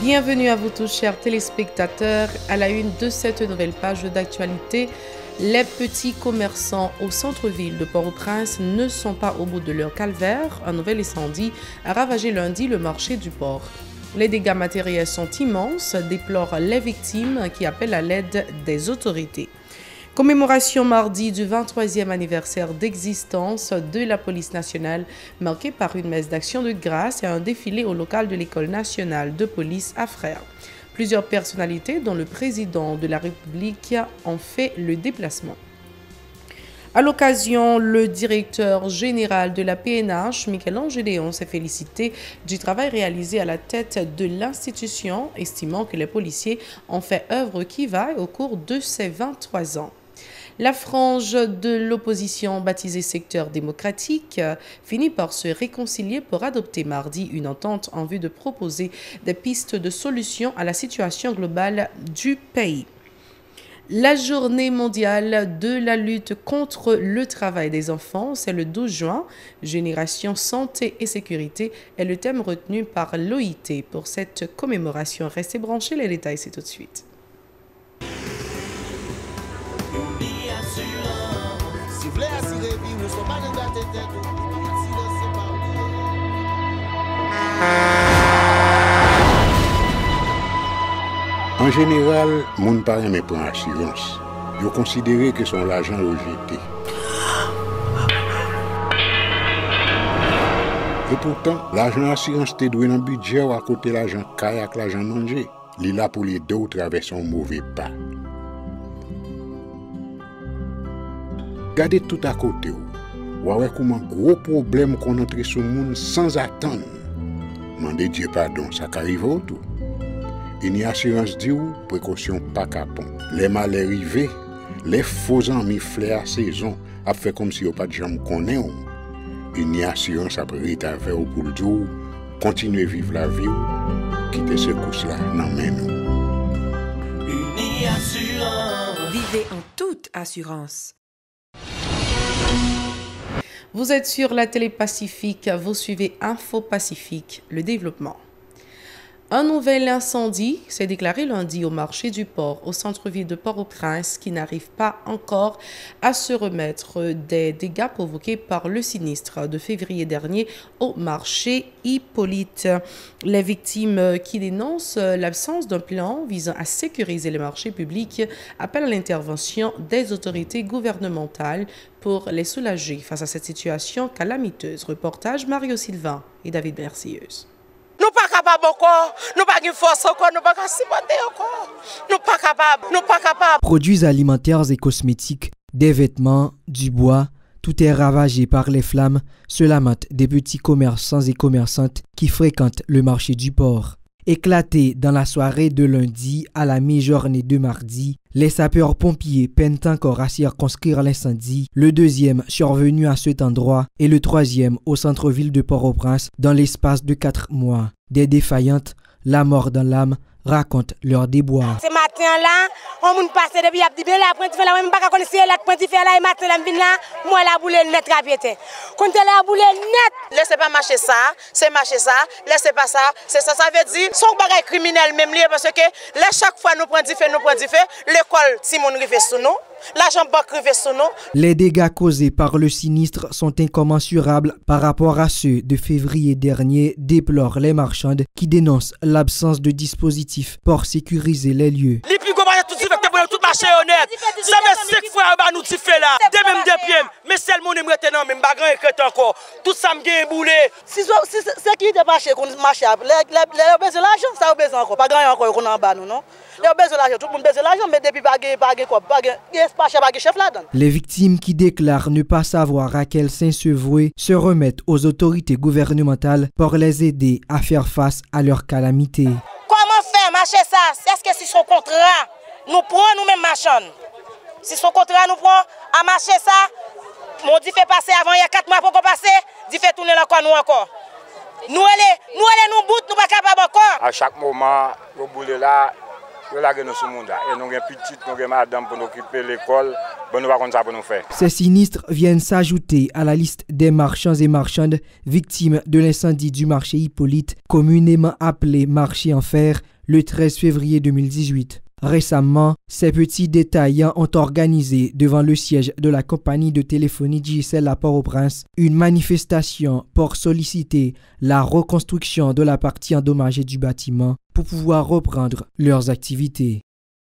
Bienvenue à vous tous, chers téléspectateurs. À la une de cette nouvelle page d'actualité, les petits commerçants au centre-ville de Port-au-Prince ne sont pas au bout de leur calvaire. Un nouvel incendie a ravagé lundi le marché du port. Les dégâts matériels sont immenses, déplorent les victimes qui appellent à l'aide des autorités. Commémoration mardi du 23e anniversaire d'existence de la police nationale, marquée par une messe d'action de grâce et un défilé au local de l'École nationale de police à Frères. Plusieurs personnalités, dont le président de la République, ont fait le déplacement. À l'occasion, le directeur général de la PNH, Michel-Ange Gédéon, s'est félicité du travail réalisé à la tête de l'institution, estimant que les policiers ont fait œuvre qui vaille au cours de ces 23 ans. La frange de l'opposition baptisée secteur démocratique finit par se réconcilier pour adopter mardi une entente en vue de proposer des pistes de solution à la situation globale du pays. La journée mondiale de la lutte contre le travail des enfants, c'est le 12 juin. Génération santé et sécurité est le thème retenu par l'OIT pour cette commémoration. Restez branchés, les détails c'est tout de suite. En général, moun pa reme pran assurance. Yo considéré que son l'argent rejeté. Et pourtant, l'argent assurance te doué dans budget ou à côté l'argent kayak, l'argent manger. Li là pour les deux ou traverser un mauvais pas. Gardez tout à côté ou. Ouais comment gros problème qu'on entre sur monde sans attendre. Mandez Dieu pardon, ça qu'arrive au tout. Une assurance dit ou précaution pas capon. Les malheurs arrivés, les faux amis flair saison a fait comme si on pas de jambe connaît. Une assurance après reta vers pour le dire continuer vivre la vie quitter ce course là nan men nous. Une assurance. Vivez en toute assurance. Vous êtes sur la télé Pacifique, vous suivez Info Pacifique, le développement. Un nouvel incendie s'est déclaré lundi au marché du port, au centre-ville de Port-au-Prince, qui n'arrive pas encore à se remettre des dégâts provoqués par le sinistre de février dernier au marché Hippolyte. Les victimes qui dénoncent l'absence d'un plan visant à sécuriser les marchés publics appellent à l'intervention des autorités gouvernementales pour les soulager face à cette situation calamiteuse. Reportage Mario Sylvain et David Bercieuse. Nous pas capables encore, nous pas de force encore, nous pas supporter encore. Nous pas capables. Produits alimentaires et cosmétiques, des vêtements, du bois, tout est ravagé par les flammes, se lamentent des petits commerçants et commerçantes qui fréquentent le marché du port. Éclatés dans la soirée de lundi à la mi-journée de mardi, les sapeurs-pompiers peinent encore à circonscrire l'incendie, le deuxième survenu à cet endroit et le troisième au centre-ville de Port-au-Prince dans l'espace de 4 mois. Des défaillantes, la mort dans l'âme, racontent leur déboire. Ce matin-là, on moun passe depuis a dit bien la prendre là même pas connaître la prendre là et matin là vinn là, moi la boule net rapide. Quand la boule net, laissez pas marcher ça, c'est marcher ça, laissez pas ça, c'est ça veut dire son bagage criminel même lié parce que là chaque fois nous prend du fait, l'école si mon rive sous nous. L'argent banque rive sous nous. Les dégâts causés par le sinistre sont incommensurables par rapport à ceux de février dernier, déplorent les marchandes qui dénoncent l'absence de dispositifs pour sécuriser les lieux. Les plus gros tout tout marché honnête. Ça fait 5 fois que nous fait là. Des même des pieds, mais c'est le monde qui est même bagarre écrit encore. Tout ça me gagne boulé. Si c'est qui de marché qu'on marche les besoin l'argent, ça besoin encore. Pas grand encore qu'on en bas nous non. Les besoin l'argent, tout le monde besoin l'argent mais depuis pas chef là-dedans. Les victimes qui déclarent ne pas savoir à quel saint se vouer se remettent aux autorités gouvernementales pour les aider à faire face à leur calamité. Comment faire marcher ça? Est-ce que si son contrat nous prenons nous-mêmes marchands? Si son contrat nous prend à marcher ça, mon dit fait passer avant il y a 4 mois pour qu'on passe, dit fait tourner encore nous encore. Nous allons nous bout, nous pas capable encore. À chaque moment, au bout de là, nous avons ce monde. Et nous avons petite, nous avons madame pour nous occuper l'école. bon, nous va ça pour nous faire. Ces sinistres viennent s'ajouter à la liste des marchands et marchandes victimes de l'incendie du marché Hippolyte, communément appelé marché en fer, le 13 février 2018. Récemment, ces petits détaillants ont organisé devant le siège de la compagnie de téléphonie Digicel à Port-au-Prince une manifestation pour solliciter la reconstruction de la partie endommagée du bâtiment pour pouvoir reprendre leurs activités.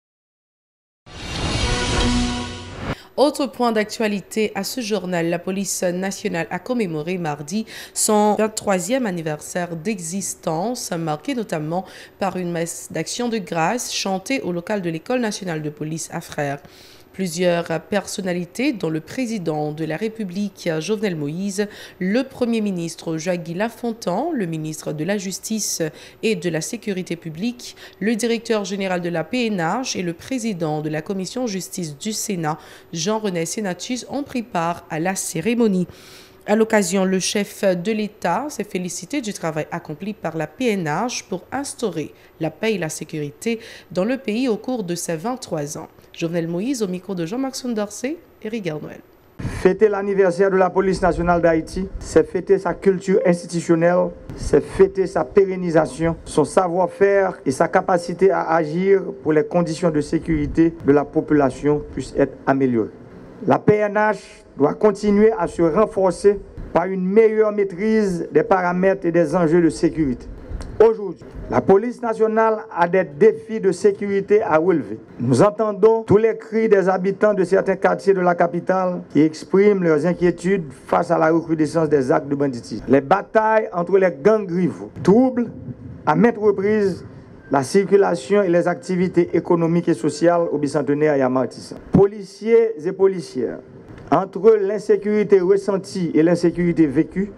Autre point d'actualité à ce journal, la police nationale a commémoré mardi son 23e anniversaire d'existence, marqué notamment par une messe d'action de grâce chantée au local de l'École nationale de police à Frères. Plusieurs personnalités, dont le président de la République, Jovenel Moïse, le Premier ministre Joaquin Lafontan, le ministre de la Justice et de la Sécurité publique, le directeur général de la PNH et le président de la Commission justice du Sénat, Jean-René Sénatus, ont pris part à la cérémonie. À l'occasion, le chef de l'État s'est félicité du travail accompli par la PNH pour instaurer la paix et la sécurité dans le pays au cours de ses 23 ans. Jovenel Moïse au micro de Jean-Marc Sondorsé et Rigard Noël. Fêter l'anniversaire de la police nationale d'Haïti, c'est fêter sa culture institutionnelle, c'est fêter sa pérennisation, son savoir-faire et sa capacité à agir pour les conditions de sécurité de la population puissent être améliorées. La PNH doit continuer à se renforcer par une meilleure maîtrise des paramètres et des enjeux de sécurité. Aujourd'hui, la police nationale a des défis de sécurité à relever. Nous entendons tous les cris des habitants de certains quartiers de la capitale qui expriment leurs inquiétudes face à la recrudescence des actes de banditisme. Les batailles entre les gangs rivaux troublent à maintes reprises la circulation et les activités économiques et sociales au bicentenaire et à Martissa. Policiers et policières, entre l'insécurité ressentie et l'insécurité vécue,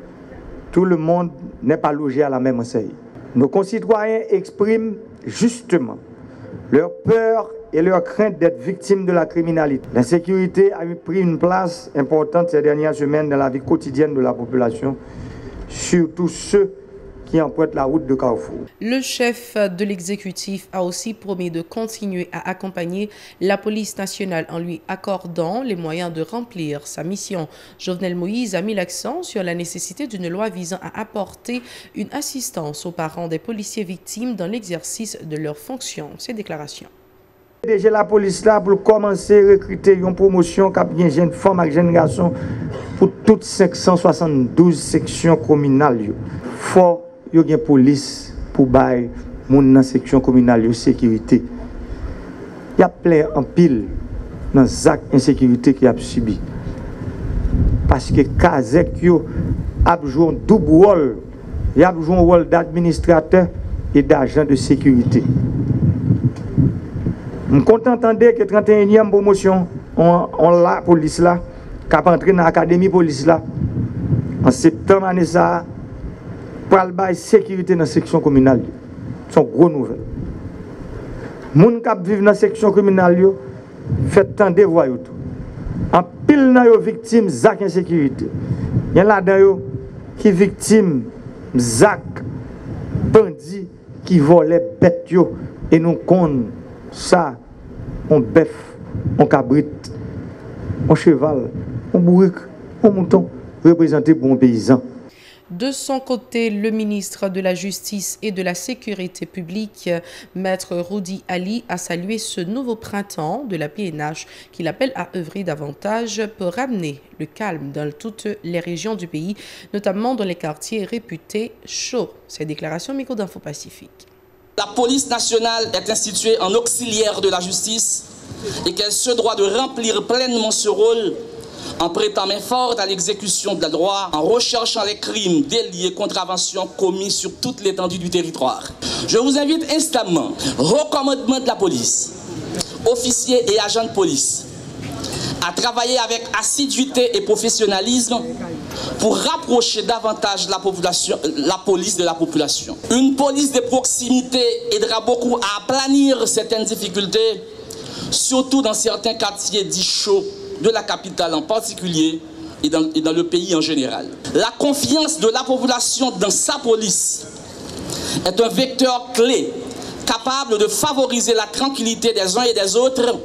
tout le monde n'est pas logé à la même enseigne. Nos concitoyens expriment justement leur peur et leur crainte d'être victimes de la criminalité. L'insécurité a pris une place importante ces dernières semaines dans la vie quotidienne de la population, surtout ceux qui empruntent la route de Carrefour. Le chef de l'exécutif a aussi promis de continuer à accompagner la police nationale en lui accordant les moyens de remplir sa mission. Jovenel Moïse a mis l'accent sur la nécessité d'une loi visant à apporter une assistance aux parents des policiers victimes dans l'exercice de leurs fonctions. Ces déclarations. Déjà la police là pour commencer à recruter une promotion qui a bien jeunes femmes et jeunes garçons pour toutes 572 sections communales. Faut il y a une police pour bailler moun dans section communale de sécurité. Il y a plein en pile dans les actes d'insécurité qui a subi. Parce que Kazek yo a joué un double rôle. Il a joué un rôle d'administrateur et d'agent de sécurité. Je suis content d'entendre que 31e promotion, on la police là, qui a entré dans l'académie police là, en septembre année ça, pour la sécurité dans la section communale. C'est une grosse nouvelle. Les gens qui vivent dans la section communale, faites tant de voix. En pile, dans les victimes de insécurité. Il y a là-dedans qui sont victimes de bandits qui volent bêtes. Et nous connaissons ça, on bœuf, on cabrit, on cheval, on bourrique, on mouton, représenté pour un paysan. De son côté, le ministre de la Justice et de la Sécurité publique, Maître Rudy Ali, a salué ce nouveau printemps de la PNH qu'il appelle à œuvrer davantage pour ramener le calme dans toutes les régions du pays, notamment dans les quartiers réputés chauds. Ces déclarations micro d'Info Pacifique. La police nationale est instituée en auxiliaire de la justice et qu'elle se doit de remplir pleinement ce rôle en prêtant main forte à l'exécution de la loi, en recherchant les crimes, délits et contraventions commis sur toute l'étendue du territoire. Je vous invite instamment, recommandement de la police, officiers et agents de police, à travailler avec assiduité et professionnalisme pour rapprocher davantage la police de la population. Une police de proximité aidera beaucoup à aplanir certaines difficultés, surtout dans certains quartiers dits chauds de la capitale en particulier et dans le pays en général. La confiance de la population dans sa police est un vecteur clé capable de favoriser la tranquillité des uns et des autres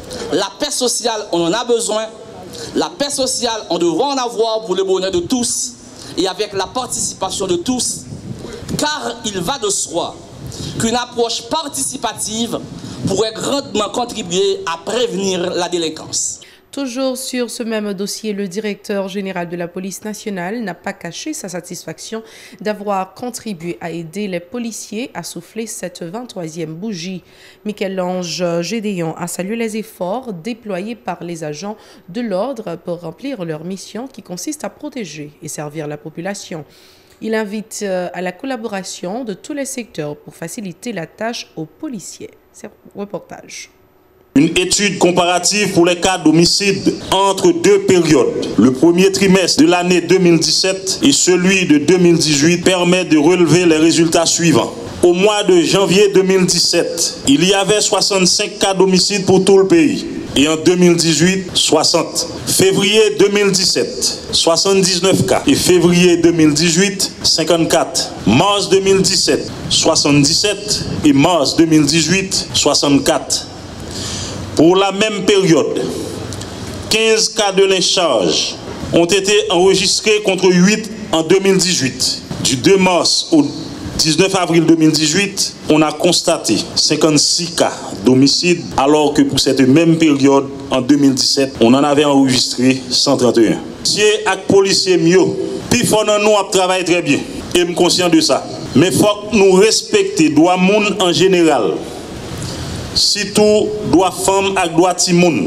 La paix sociale, on en a besoin. La paix sociale, on devrait en avoir pour le bonheur de tous et avec la participation de tous. Car il va de soi qu'une approche participative pourrait grandement contribuer à prévenir la délinquance. Toujours sur ce même dossier, le directeur général de la police nationale n'a pas caché sa satisfaction d'avoir contribué à aider les policiers à souffler cette 23e bougie. Michel-Ange Gédéon a salué les efforts déployés par les agents de l'ordre pour remplir leur mission qui consiste à protéger et servir la population. Il invite à la collaboration de tous les secteurs pour faciliter la tâche aux policiers. C'est un reportage. Une étude comparative pour les cas d'homicide entre deux périodes, le premier trimestre de l'année 2017 et celui de 2018, permet de relever les résultats suivants. Au mois de janvier 2017, il y avait 65 cas d'homicide pour tout le pays. Et en 2018, 60. Février 2017, 79 cas. Et février 2018, 54. Mars 2017, 77. Et mars 2018, 64. Pour la même période, 15 cas de lynchage ont été enregistrés contre 8 en 2018. Du 2 mars au 19 avril 2018, on a constaté 56 cas d'homicide, alors que pour cette même période, en 2017, on en avait enregistré 131. Si les policiers mieux, puis faut nous à travailler très bien, et je suis conscient de ça. Mais il faut que nous respecter les droits monde en général. Surtout droits femmes et droits timoun.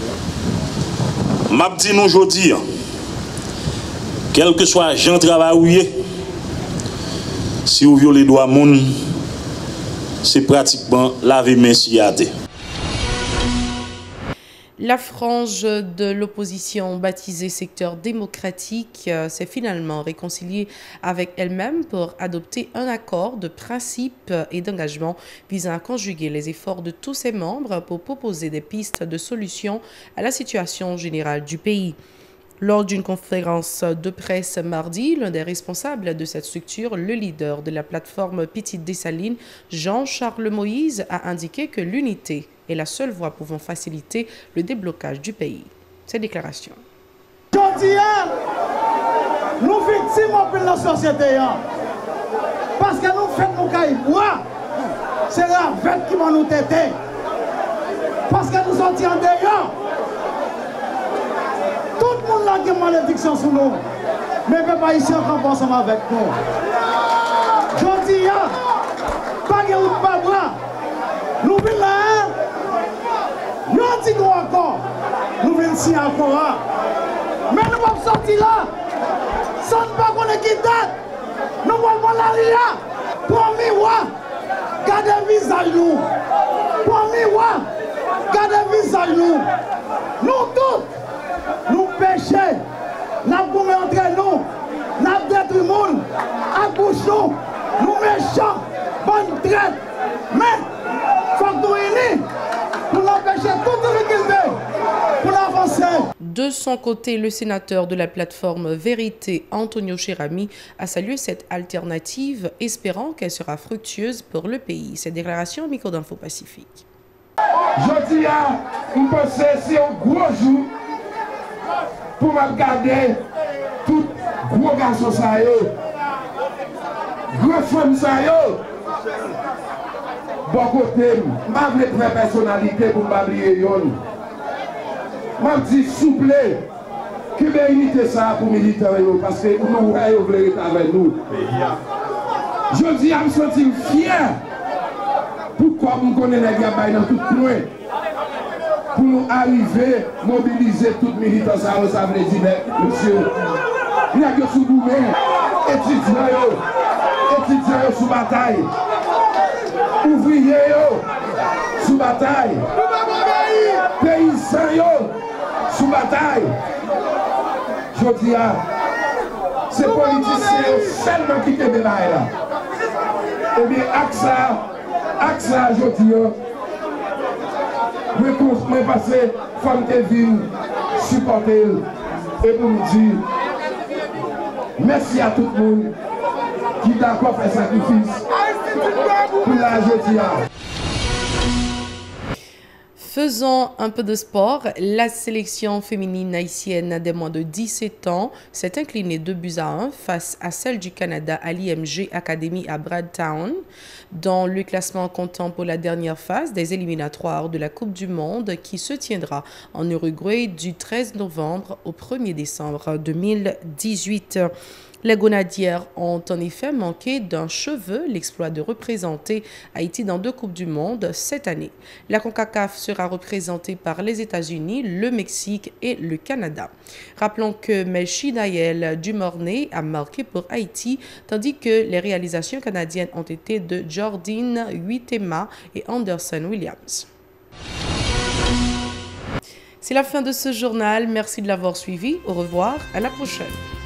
M'a dit nous aujourd'hui, quel que soit gens travaillé, si vous violez les droits monde, c'est pratiquement laver main si à terre. La frange de l'opposition baptisée secteur démocratique s'est finalement réconciliée avec elle-même pour adopter un accord de principe et d'engagement visant à conjuguer les efforts de tous ses membres pour proposer des pistes de solutions à la situation générale du pays. Lors d'une conférence de presse mardi, l'un des responsables de cette structure, le leader de la plateforme Petite Dessalines, Jean-Charles Moïse, a indiqué que l'unité est la seule voie pouvant faciliter le déblocage du pays. Cette déclaration. Aujourd'hui, nous victimes de la société. Parce que nous faisons nos caïbois. C'est la fête qui va nous têter. Parce que nous sommes en dehors. Tout le monde a une malédiction sur nous. Mais ne peut pas ici encore ensemble avec nous. Aujourd'hui, pas de route, pas de bras. Nous venons là. Nous disons encore. Nous venons ici encore. Mais nous ne pouvons pas sortir là. Sans ne pas connaître qui date. Nous ne pouvons pas aller là. Pour miroir, gardez le visage nous. Pour miroir, gardez le visage nous. Nous tous. Nous péchons, nous gommons entre nous, nous détruisons le monde, accouchons, nous méchants, bonne traite. Mais il faut que nous unis pour empêcher toute difficulté, pour avancer. De son côté, le sénateur de la plateforme Vérité, Antonio Cherami, a salué cette alternative, espérant qu'elle sera fructueuse pour le pays. Cette déclaration au micro d'Info Pacifique. Je dis à vous pensez c'est un gros jour. Pour me garder tout gros garçon ça yo, gros femme ça yo. Bon côté, m'a voulu prendre personnalité pour m'oublier yon. M'a dit souple, que unité ça pour militaires yo parce que nous voulons être avec nous. Je dis à me sentir fier. Pourquoi vous connaissez les gars dans tout coin? Pour nous arriver, mobiliser toutes les militants, ça veut dire, monsieur, il y a que sous Doumé, étudiants sous bataille, ouvriers sous bataille, paysans sous bataille. Je dis, ces politiciens seulement qui étaient là. Eh bien, AXA, je dis, mais parce que femme te vient supporter et pour nous dire merci à tout le monde qui d'accord fait sacrifice pour la jeudi. Faisons un peu de sport. La sélection féminine haïtienne des moins de 17 ans s'est inclinée 2-1 face à celle du Canada à l'IMG Academy à Bradtown, dans le classement comptant pour la dernière phase des éliminatoires de la Coupe du Monde qui se tiendra en Uruguay du 13 novembre au 1er décembre 2018. Les Grenadières ont en effet manqué d'un cheveu l'exploit de représenter Haïti dans 2 Coupes du Monde cette année. La CONCACAF sera représentée par les États-Unis, le Mexique et le Canada. Rappelons que Melchi Nayel Dumornay a marqué pour Haïti, tandis que les réalisations canadiennes ont été de Jordine Huitema et Anderson Williams. C'est la fin de ce journal. Merci de l'avoir suivi. Au revoir. À la prochaine.